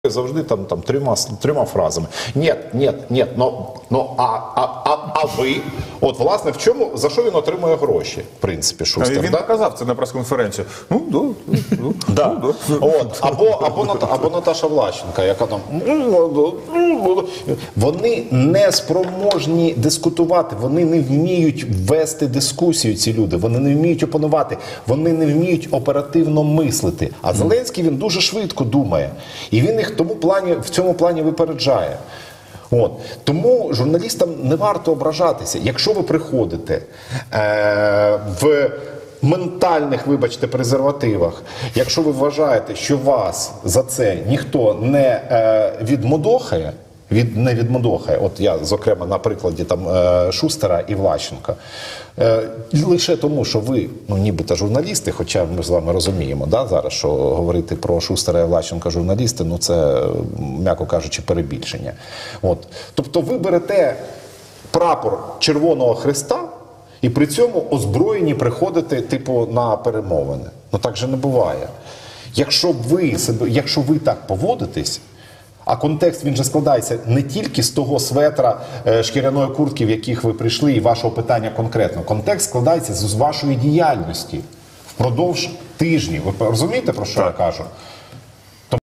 завжди там трьома фразами. Ні, а ви? От, власне, в чому, за що він отримує гроші, в принципі, Шустер? Він показав це на прес-конференцію. Або Наташа Влащенка, яка там... Вони не спроможні дискутувати, вони не вміють вести дискусію, ці люди, вони не вміють опанувати, вони не вміють оперативно мислити. А Зеленський, він дуже швидко думає. І він їх в цьому плані випереджає. От. Тому журналістам не варто ображатися. Якщо ви приходите в ментальних, вибачте, презервативах, якщо ви вважаєте, що вас за це ніхто не відмодохає, от я, зокрема, на прикладі Шустера і Влащенка, лише тому, що ви, нібито журналісти, хоча ми з вами розуміємо, зараз, що говорити про Шустера і Влащенка журналісти, це, м'яко кажучи, перебільшення. От. Тобто ви берете прапор Червоного Хреста і при цьому озброєні приходите, на перемовини. Так же не буває. Якщо ви так поводитесь, а контекст, він же складається не тільки з того светра, шкіряної куртки, в яких ви прийшли, і вашого питання конкретно. Контекст складається з вашої діяльності впродовж тижнів. Ви розумієте, про що я кажу?